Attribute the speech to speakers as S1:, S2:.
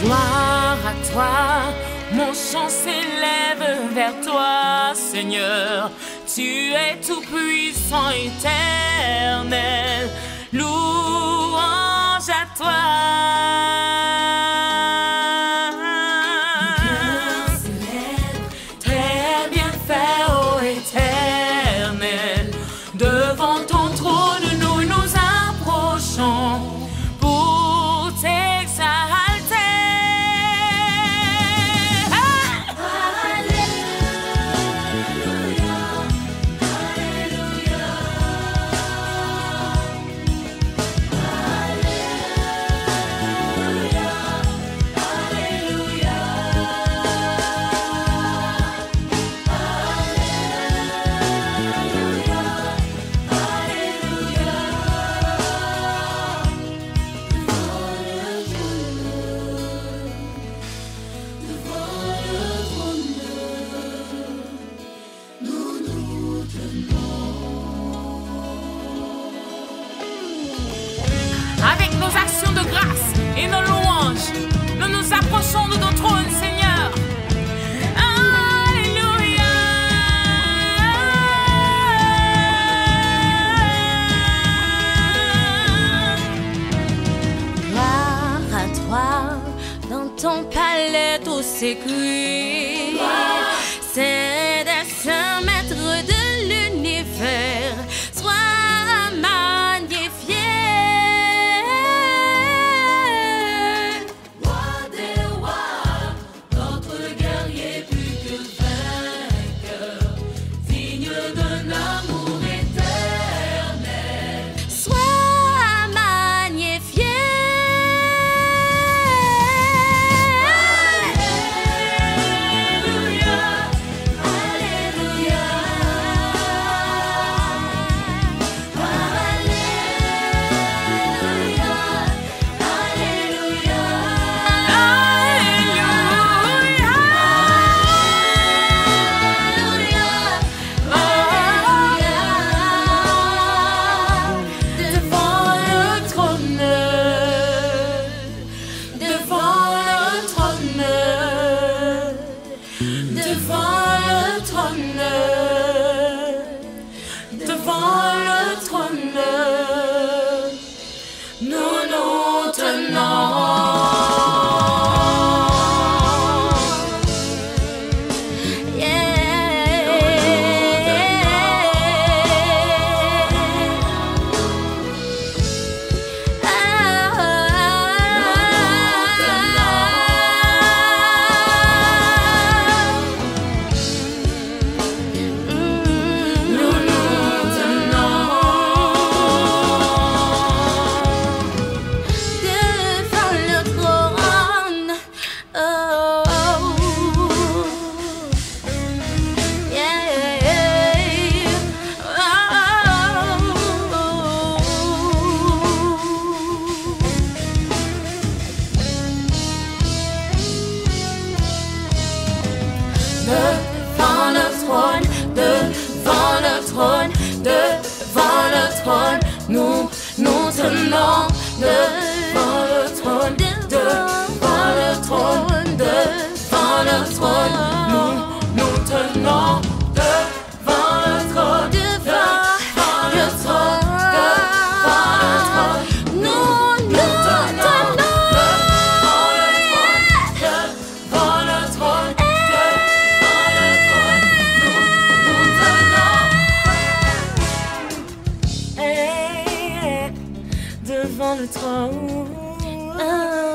S1: Gloire à toi, mon chant s'élève vers toi, Seigneur. Tu es tout puissant, éternel. Louange à toi. Tes bienfaits, ô éternel. Devant ton trône, nous nous approchons pour t'exalter. Avec nos actions de grâce et nos louanges, nous nous approchons de ton trône, Seigneur. Alléluia. Gloire à toi, dans ton palais tout sécuit. C'est des saints maîtres de l'univers. Sois magnifié. Devant le trône, nous nous tenons. Devant le trône, devant le trône, devant le trône, nous nous tenons. Devant le trône, devant le trône, devant le trône, nous nous tenons. Devant le trône, devant le trône, devant le trône, nous nous tenons. Devant le trône, devant le trône.